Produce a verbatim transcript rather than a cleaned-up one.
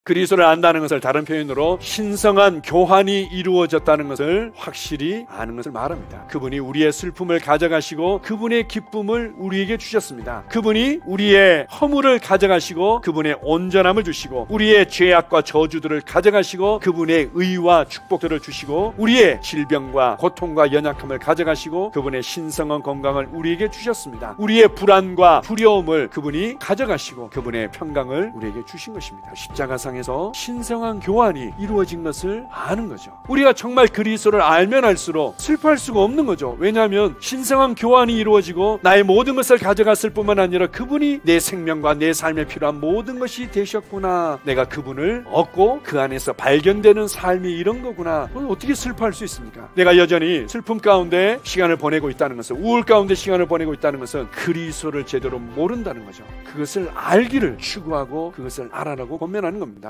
그리스도를 안다는 것을 다른 표현으로 신성한 교환이 이루어졌다는 것을 확실히 아는 것을 말합니다. 그분이 우리의 슬픔을 가져가시고 그분의 기쁨을 우리에게 주셨습니다. 그분이 우리의 허물을 가져가시고 그분의 온전함을 주시고 우리의 죄악과 저주들을 가져가시고 그분의 의와 축복들을 주시고 우리의 질병과 고통과 연약함을 가져가시고 그분의 신성한 건강을 우리에게 주셨습니다. 우리의 불안과 두려움을 그분이 가져가시고 그분의 평강을 우리에게 주신 것입니다. 십자가상 에서 신성한 교환이 이루어진 것을 아는 거죠. 우리가 정말 그리스도를 알면 알수록 슬퍼할 수가 없는 거죠. 왜냐하면 신성한 교환이 이루어지고 나의 모든 것을 가져갔을 뿐만 아니라 그분이 내 생명과 내 삶에 필요한 모든 것이 되셨구나. 내가 그분을 얻고 그 안에서 발견되는 삶이 이런 거구나. 어떻게 슬퍼할 수 있습니까? 내가 여전히 슬픔 가운데 시간을 보내고 있다는 것은, 우울 가운데 시간을 보내고 있다는 것은 그리스도를 제대로 모른다는 거죠. 그것을 알기를 추구하고 그것을 알아라고 권면하는 겁니다.